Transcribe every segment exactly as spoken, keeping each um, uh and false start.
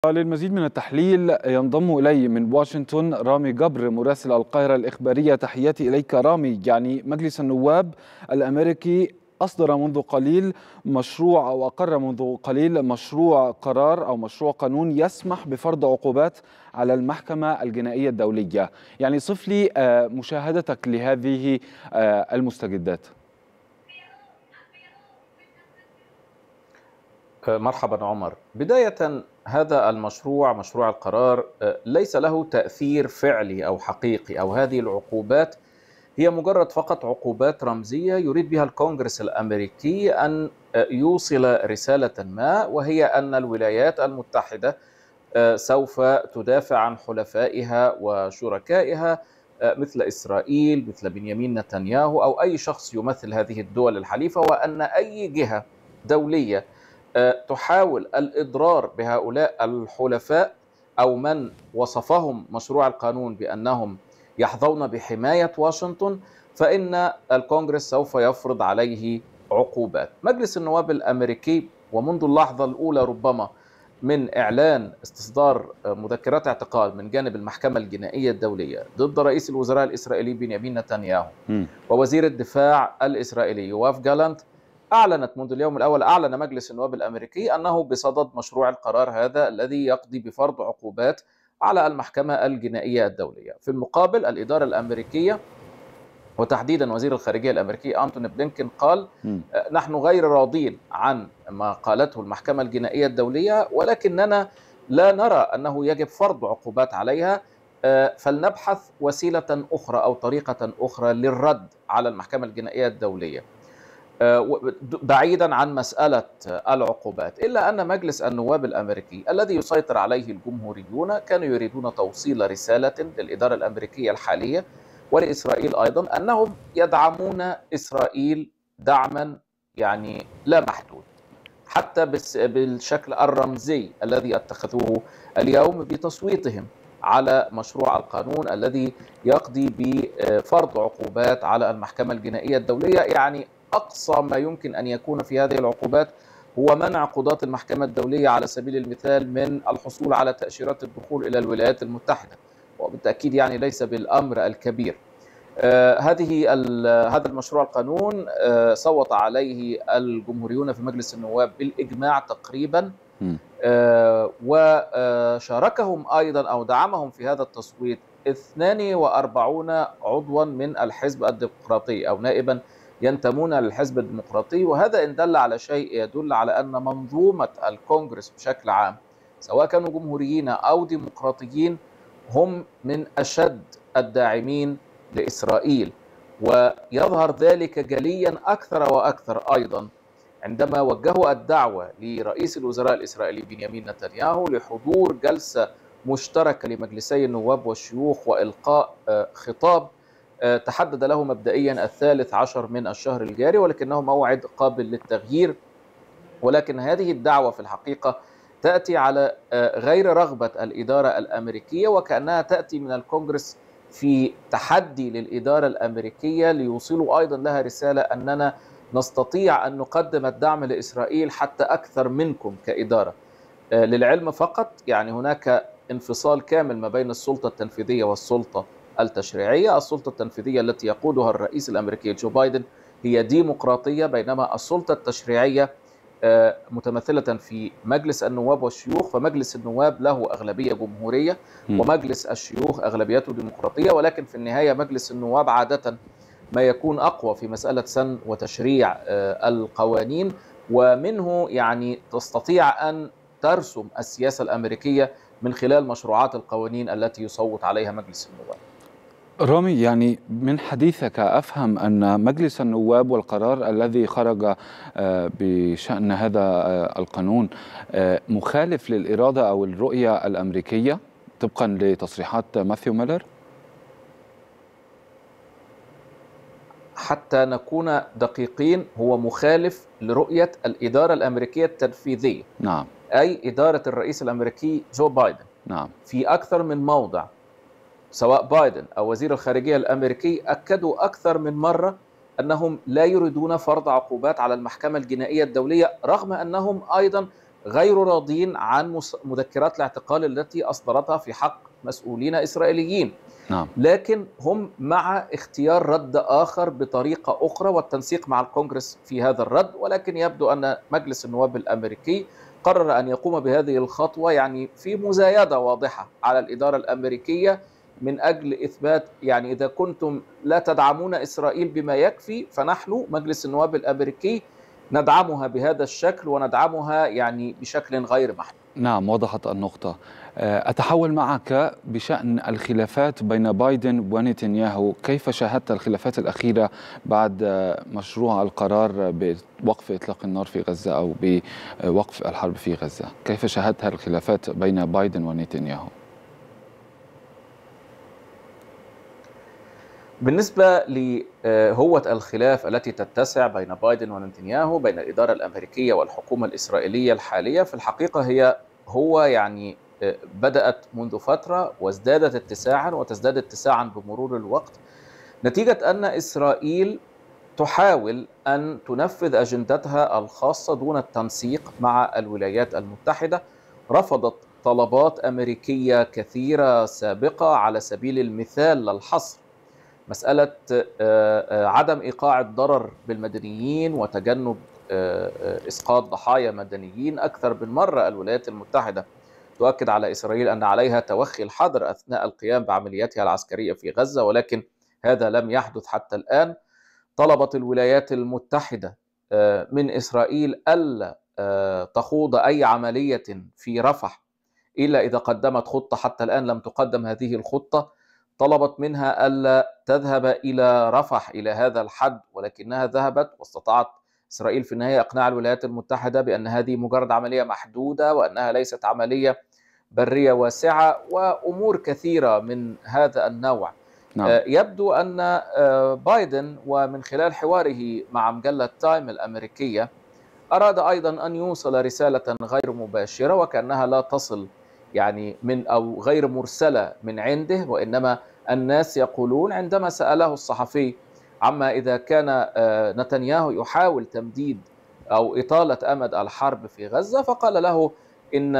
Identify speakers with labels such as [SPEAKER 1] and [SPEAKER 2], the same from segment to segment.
[SPEAKER 1] للمزيد من التحليل ينضم إلي من واشنطن رامي جبر مراسل القاهرة الإخبارية. تحياتي إليك رامي. يعني مجلس النواب الأمريكي أصدر منذ قليل مشروع أو أقر منذ قليل مشروع قرار أو مشروع قانون يسمح بفرض عقوبات على المحكمة الجنائية الدولية. يعني صف لي مشاهدتك لهذه المستجدات.
[SPEAKER 2] مرحبا عمر. بداية، هذا المشروع مشروع القرار ليس له تأثير فعلي أو حقيقي، أو هذه العقوبات هي مجرد فقط عقوبات رمزية يريد بها الكونغرس الأمريكي أن يوصل رسالة ما، وهي أن الولايات المتحدة سوف تدافع عن حلفائها وشركائها مثل إسرائيل، مثل بنيامين نتنياهو أو أي شخص يمثل هذه الدول الحليفة، وأن أي جهة دولية تحاول الإضرار بهؤلاء الحلفاء أو من وصفهم مشروع القانون بأنهم يحظون بحماية واشنطن، فإن الكونغرس سوف يفرض عليه عقوبات. مجلس النواب الأمريكي ومنذ اللحظة الأولى ربما من إعلان استصدار مذكرات اعتقال من جانب المحكمة الجنائية الدولية ضد رئيس الوزراء الإسرائيلي بنيامين نتنياهو م. ووزير الدفاع الإسرائيلي يواف جالانت، أعلنت منذ اليوم الأول أعلن مجلس النواب الأمريكي أنه بصدد مشروع القرار هذا الذي يقضي بفرض عقوبات على المحكمة الجنائية الدولية. في المقابل، الإدارة الأمريكية وتحديدا وزير الخارجية الأمريكي أنتوني بلينكين قال م. نحن غير راضين عن ما قالته المحكمة الجنائية الدولية، ولكننا لا نرى أنه يجب فرض عقوبات عليها، فلنبحث وسيلة أخرى أو طريقة أخرى للرد على المحكمة الجنائية الدولية بعيدا عن مسألة العقوبات. إلا أن مجلس النواب الأمريكي الذي يسيطر عليه الجمهوريون كانوا يريدون توصيل رسالة للإدارة الأمريكية الحالية ولإسرائيل أيضا أنهم يدعمون إسرائيل دعما يعني لا محدود، حتى بالشكل الرمزي الذي اتخذوه اليوم بتصويتهم على مشروع القانون الذي يقضي بفرض عقوبات على المحكمة الجنائية الدولية. يعني أقصى ما يمكن أن يكون في هذه العقوبات هو منع قضاة المحكمة الدولية على سبيل المثال من الحصول على تأشيرات الدخول إلى الولايات المتحدة، وبالتأكيد يعني ليس بالأمر الكبير. آه هذه هذا المشروع القانون آه صوت عليه الجمهوريون في مجلس النواب بالإجماع تقريبا، آه وشاركهم أيضا أو دعمهم في هذا التصويت اثنين وأربعين عضوا من الحزب الديمقراطي أو نائبا ينتمون للحزب الديمقراطي. وهذا إن دل على شيء يدل على أن منظومة الكونغرس بشكل عام سواء كانوا جمهوريين أو ديمقراطيين هم من أشد الداعمين لإسرائيل، ويظهر ذلك جليا أكثر وأكثر أيضا عندما وجهوا الدعوة لرئيس الوزراء الإسرائيلي بنيامين نتنياهو لحضور جلسة مشتركة لمجلسي النواب والشيوخ وإلقاء خطاب تحدد له مبدئيا الثالث عشر من الشهر الجاري، ولكنه موعد قابل للتغيير. ولكن هذه الدعوة في الحقيقة تأتي على غير رغبة الإدارة الأمريكية، وكأنها تأتي من الكونغرس في تحدي للإدارة الأمريكية ليوصلوا أيضا لها رسالة أننا نستطيع أن نقدم الدعم لإسرائيل حتى أكثر منكم كإدارة. للعلم فقط، يعني هناك انفصال كامل ما بين السلطة التنفيذية والسلطة التشريعية. السلطة التنفيذية التي يقودها الرئيس الأمريكي جو بايدن هي ديمقراطية، بينما السلطة التشريعية متمثلة في مجلس النواب والشيوخ، فمجلس النواب له أغلبية جمهورية ومجلس الشيوخ أغلبيته ديمقراطية. ولكن في النهاية مجلس النواب عادة ما يكون أقوى في مسألة سن وتشريع القوانين، ومنه يعني تستطيع أن ترسم السياسة الأمريكية من خلال مشروعات القوانين التي يصوت عليها مجلس النواب.
[SPEAKER 1] رامي، يعني من حديثك أفهم أن مجلس النواب والقرار الذي خرج بشأن هذا القانون مخالف للإرادة أو الرؤية الأمريكية طبقا لتصريحات ماثيو ميلر؟
[SPEAKER 2] حتى نكون دقيقين، هو مخالف لرؤية الإدارة الأمريكية التنفيذية.
[SPEAKER 1] نعم.
[SPEAKER 2] أي إدارة الرئيس الأمريكي جو بايدن.
[SPEAKER 1] نعم.
[SPEAKER 2] في أكثر من موضع سواء بايدن أو وزير الخارجية الأمريكي أكدوا أكثر من مرة أنهم لا يريدون فرض عقوبات على المحكمة الجنائية الدولية، رغم أنهم أيضا غير راضين عن مذكرات الاعتقال التي أصدرتها في حق مسؤولين إسرائيليين.
[SPEAKER 1] نعم.
[SPEAKER 2] لكن هم مع اختيار رد آخر بطريقة أخرى والتنسيق مع الكونغرس في هذا الرد، ولكن يبدو أن مجلس النواب الأمريكي قرر أن يقوم بهذه الخطوة يعني في مزايدة واضحة على الإدارة الأمريكية من أجل إثبات يعني إذا كنتم لا تدعمون إسرائيل بما يكفي فنحن مجلس النواب الأمريكي ندعمها بهذا الشكل وندعمها يعني بشكل غير محدود.
[SPEAKER 1] نعم، وضحت النقطة. أتحول معك بشأن الخلافات بين بايدن ونتنياهو. كيف شاهدت الخلافات الأخيرة بعد مشروع القرار بوقف إطلاق النار في غزة أو بوقف الحرب في غزة؟ كيف شاهدت الخلافات بين بايدن ونتنياهو؟
[SPEAKER 2] بالنسبة لهوة الخلاف التي تتسع بين بايدن ونتنياهو بين الإدارة الأمريكية والحكومة الإسرائيلية الحالية، في الحقيقة هي هو يعني بدأت منذ فترة وازدادت اتساعا وتزداد اتساعا بمرور الوقت، نتيجة أن إسرائيل تحاول أن تنفذ أجندتها الخاصة دون التنسيق مع الولايات المتحدة. رفضت طلبات أمريكية كثيرة سابقة، على سبيل المثال للحصر مسألة عدم إيقاع الضرر بالمدنيين وتجنب إسقاط ضحايا مدنيين. أكثر من مرة الولايات المتحدة تؤكد على إسرائيل أن عليها توخي الحذر أثناء القيام بعملياتها العسكرية في غزة، ولكن هذا لم يحدث حتى الآن. طلبت الولايات المتحدة من إسرائيل ألا تخوض أي عملية في رفح إلا إذا قدمت خطة. حتى الآن لم تقدم هذه الخطة. طلبت منها ألا تذهب إلى رفح إلى هذا الحد، ولكنها ذهبت، واستطاعت إسرائيل في النهاية إقناع الولايات المتحدة بأن هذه مجرد عملية محدودة وأنها ليست عملية برية واسعة وأمور كثيرة من هذا النوع. نعم. يبدو أن بايدن ومن خلال حواره مع مجلة تايم الأمريكية أراد أيضا أن يوصل رسالة غير مباشرة وكأنها لا تصل يعني من أو غير مرسلة من عنده، وإنما الناس يقولون عندما سأله الصحفي عما إذا كان نتنياهو يحاول تمديد أو إطالة أمد الحرب في غزة، فقال له إن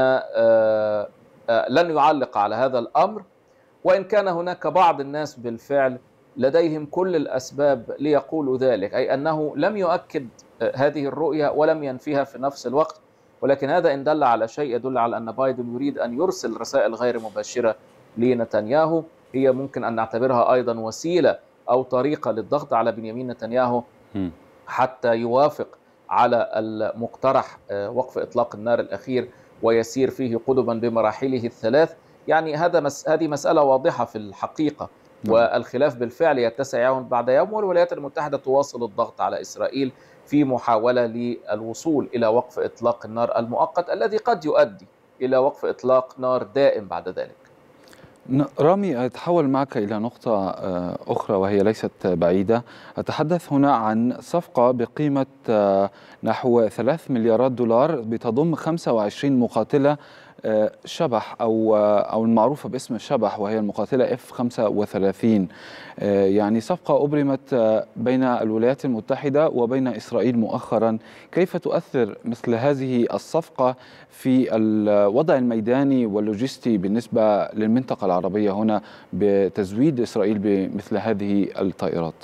[SPEAKER 2] لن يعلق على هذا الأمر، وإن كان هناك بعض الناس بالفعل لديهم كل الأسباب ليقولوا ذلك، أي أنه لم يؤكد هذه الرؤية ولم ينفيها في نفس الوقت. ولكن هذا إن دل على شيء يدل على أن بايدن يريد أن يرسل رسائل غير مباشرة لنتنياهو، هي ممكن أن نعتبرها أيضا وسيلة أو طريقة للضغط على بنيامين نتنياهو حتى يوافق على المقترح وقف إطلاق النار الأخير ويسير فيه قدما بمراحله الثلاث. يعني هذا مس... هذه مسألة واضحة في الحقيقة، والخلاف بالفعل يتسع يوم بعد يوم، والولايات المتحدة تواصل الضغط على إسرائيل في محاولة للوصول إلى وقف إطلاق النار المؤقت الذي قد يؤدي إلى وقف إطلاق نار دائم بعد ذلك.
[SPEAKER 1] رامي، أتحول معك إلى نقطة أخرى وهي ليست بعيدة. أتحدث هنا عن صفقة بقيمة نحو ثلاث مليارات دولار بتضم خمسة وعشرين مقاتلة شبح أو أو المعروفة باسم الشبح، وهي المقاتلة إف خمسة وثلاثين. يعني صفقة أبرمت بين الولايات المتحدة وبين إسرائيل مؤخرا. كيف تؤثر مثل هذه الصفقة في الوضع الميداني واللوجستي بالنسبة للمنطقة العربية هنا بتزويد إسرائيل بمثل هذه الطائرات؟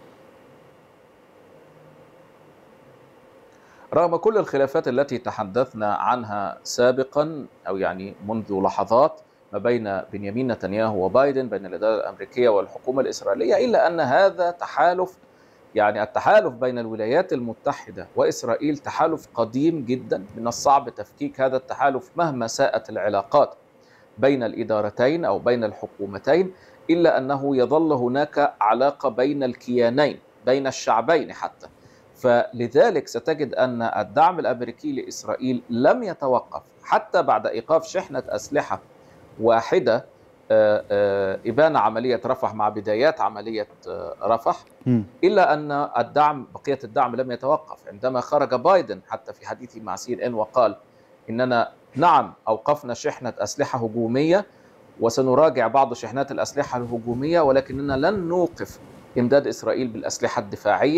[SPEAKER 2] رغم كل الخلافات التي تحدثنا عنها سابقا أو يعني منذ لحظات ما بين بنيامين نتنياهو وبايدن، بين الإدارة الأمريكية والحكومة الإسرائيلية، إلا أن هذا تحالف، يعني التحالف بين الولايات المتحدة وإسرائيل تحالف قديم جدا. من الصعب تفكيك هذا التحالف مهما ساءت العلاقات بين الإدارتين أو بين الحكومتين، إلا أنه يظل هناك علاقة بين الكيانين، بين الشعبين حتى. فلذلك ستجد أن الدعم الأمريكي لإسرائيل لم يتوقف حتى بعد إيقاف شحنة أسلحة واحدة إبان عملية رفح مع بدايات عملية رفح، إلا أن الدعم بقية الدعم لم يتوقف. عندما خرج بايدن حتى في حديثه مع سي إن إن وقال إننا نعم أوقفنا شحنة أسلحة هجومية وسنراجع بعض شحنات الأسلحة الهجومية، ولكننا لن نوقف إمداد إسرائيل بالأسلحة الدفاعية،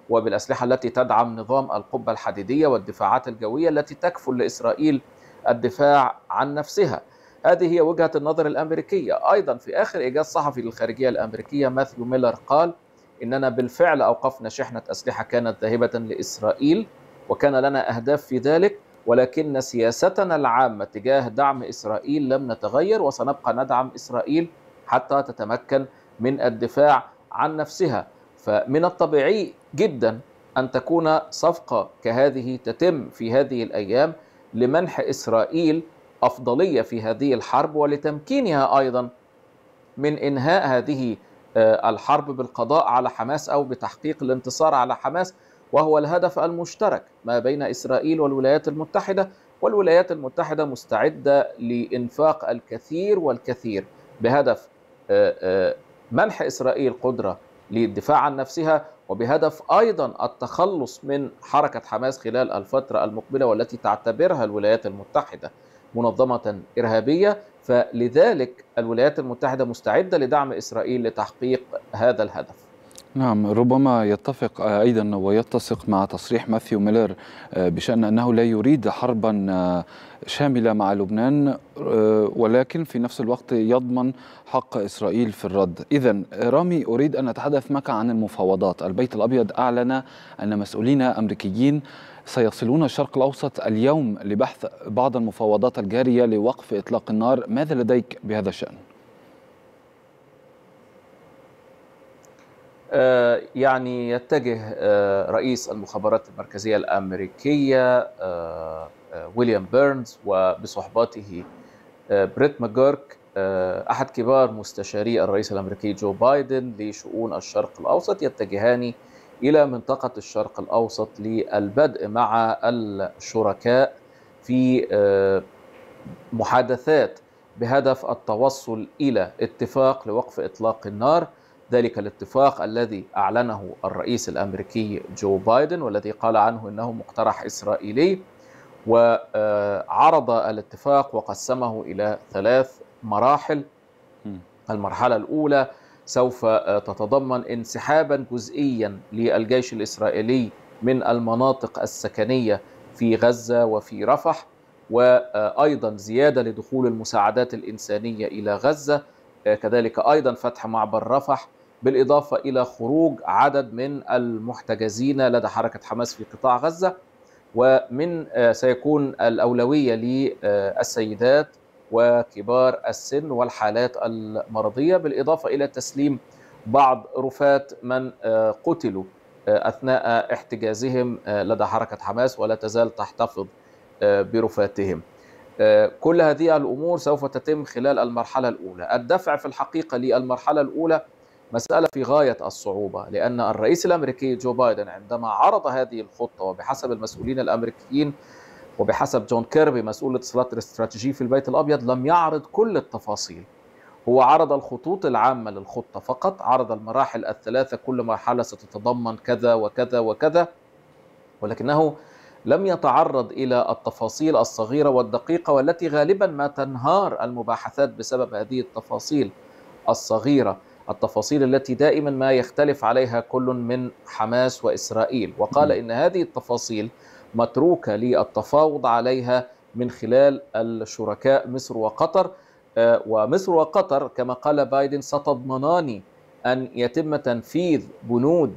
[SPEAKER 2] وبالأسلحة التي تدعم نظام القبة الحديدية والدفاعات الجوية التي تكفل لإسرائيل الدفاع عن نفسها. هذه هي وجهة النظر الأمريكية. أيضا في آخر إيجاز صحفي للخارجية الأمريكية ماثيو ميلر قال إننا بالفعل أوقفنا شحنة أسلحة كانت ذاهبة لإسرائيل وكان لنا أهداف في ذلك، ولكن سياستنا العامة تجاه دعم إسرائيل لم نتغير، وسنبقى ندعم إسرائيل حتى تتمكن من الدفاع عن نفسها. فمن الطبيعي جدا أن تكون صفقة كهذه تتم في هذه الأيام لمنح إسرائيل أفضلية في هذه الحرب ولتمكينها أيضا من إنهاء هذه الحرب بالقضاء على حماس أو بتحقيق الانتصار على حماس، وهو الهدف المشترك ما بين إسرائيل والولايات المتحدة. والولايات المتحدة مستعدة لإنفاق الكثير والكثير بهدف منح إسرائيل قدرة للدفاع عن نفسها، وبهدف أيضا التخلص من حركة حماس خلال الفترة المقبلة والتي تعتبرها الولايات المتحدة منظمة إرهابية. فلذلك الولايات المتحدة مستعدة لدعم إسرائيل لتحقيق هذا الهدف.
[SPEAKER 1] نعم، ربما يتفق أيضا ويتسق مع تصريح ماثيو ميلر بشأن أنه لا يريد حربا شاملة مع لبنان، ولكن في نفس الوقت يضمن حق إسرائيل في الرد. إذن رامي، أريد أن أتحدث معك عن المفاوضات. البيت الأبيض أعلن أن مسؤولين أمريكيين سيصلون الشرق الأوسط اليوم لبحث بعض المفاوضات الجارية لوقف إطلاق النار. ماذا لديك بهذا الشأن؟
[SPEAKER 2] يعني يتجه رئيس المخابرات المركزية الأمريكية ويليام بيرنز وبصحبته بريت ماجورك أحد كبار مستشاري الرئيس الأمريكي جو بايدن لشؤون الشرق الأوسط، يتجهان إلى منطقة الشرق الأوسط للبدء مع الشركاء في محادثات بهدف التوصل إلى اتفاق لوقف إطلاق النار. ذلك الاتفاق الذي أعلنه الرئيس الأمريكي جو بايدن والذي قال عنه أنه مقترح إسرائيلي، وعرض الاتفاق وقسمه إلى ثلاث مراحل. المرحلة الأولى سوف تتضمن انسحابا جزئيا للجيش الإسرائيلي من المناطق السكنية في غزة وفي رفح، وأيضا زيادة لدخول المساعدات الإنسانية إلى غزة، كذلك أيضا فتح معبر رفح، بالإضافة إلى خروج عدد من المحتجزين لدى حركة حماس في قطاع غزة. ومن سيكون الأولوية للسيدات وكبار السن والحالات المرضية، بالإضافة إلى تسليم بعض رفات من قتلوا أثناء احتجازهم لدى حركة حماس ولا تزال تحتفظ برفاتهم. كل هذه الأمور سوف تتم خلال المرحلة الأولى. الدفع في الحقيقة للمرحلة الأولى مسألة في غاية الصعوبة، لأن الرئيس الأمريكي جو بايدن عندما عرض هذه الخطة، وبحسب المسؤولين الأمريكيين وبحسب جون كيربي مسؤول الاتصالات الاستراتيجي في البيت الأبيض، لم يعرض كل التفاصيل. هو عرض الخطوط العامة للخطة فقط، عرض المراحل الثلاثة، كل مرحلة ستتضمن كذا وكذا وكذا، ولكنه لم يتعرض إلى التفاصيل الصغيرة والدقيقة والتي غالبا ما تنهار المباحثات بسبب هذه التفاصيل الصغيرة، التفاصيل التي دائما ما يختلف عليها كل من حماس وإسرائيل. وقال إن هذه التفاصيل متروكة للتفاوض عليها من خلال الشركاء مصر وقطر، ومصر وقطر كما قال بايدن ستضمنان أن يتم تنفيذ بنود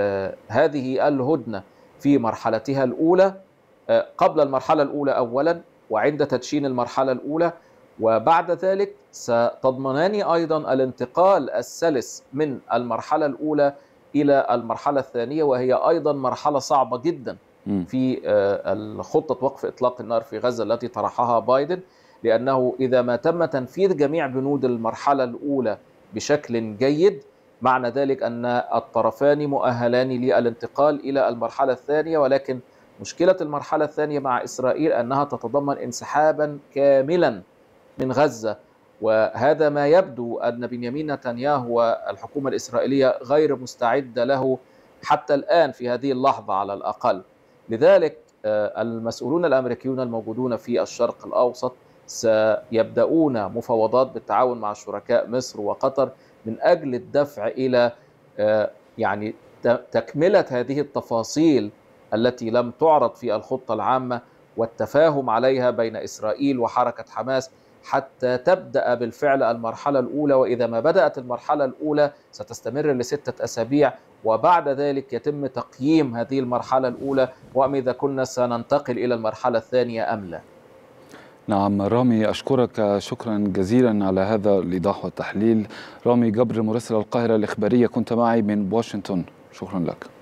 [SPEAKER 2] هذه الهدنة في مرحلتها الأولى، قبل المرحلة الأولى أولا وعند تدشين المرحلة الأولى، وبعد ذلك ستضمنان أيضا الانتقال السلس من المرحلة الأولى إلى المرحلة الثانية، وهي أيضا مرحلة صعبة جدا في الخطة وقف إطلاق النار في غزة التي طرحها بايدن، لأنه إذا ما تم تنفيذ جميع بنود المرحلة الأولى بشكل جيد، معنى ذلك أن الطرفان مؤهلان للانتقال إلى المرحلة الثانية. ولكن مشكلة المرحلة الثانية مع إسرائيل أنها تتضمن انسحابا كاملا من غزة، وهذا ما يبدو أن بنيامين نتنياهو والحكومة الإسرائيلية غير مستعدة له حتى الآن في هذه اللحظة على الأقل. لذلك المسؤولون الأمريكيون الموجودون في الشرق الأوسط سيبدأون مفاوضات بالتعاون مع شركاء مصر وقطر من أجل الدفع إلى يعني تكملة هذه التفاصيل التي لم تعرض في الخطة العامة والتفاهم عليها بين إسرائيل وحركة حماس حتى تبدأ بالفعل المرحلة الأولى. وإذا ما بدأت المرحلة الأولى ستستمر لستة أسابيع، وبعد ذلك يتم تقييم هذه المرحلة الأولى وأم إذا كنا سننتقل إلى المرحلة الثانية أم لا.
[SPEAKER 1] نعم رامي، أشكرك شكرا جزيلا على هذا الإيضاح والتحليل. رامي جبر مراسل القاهرة الإخبارية كنت معي من واشنطن، شكرا لك.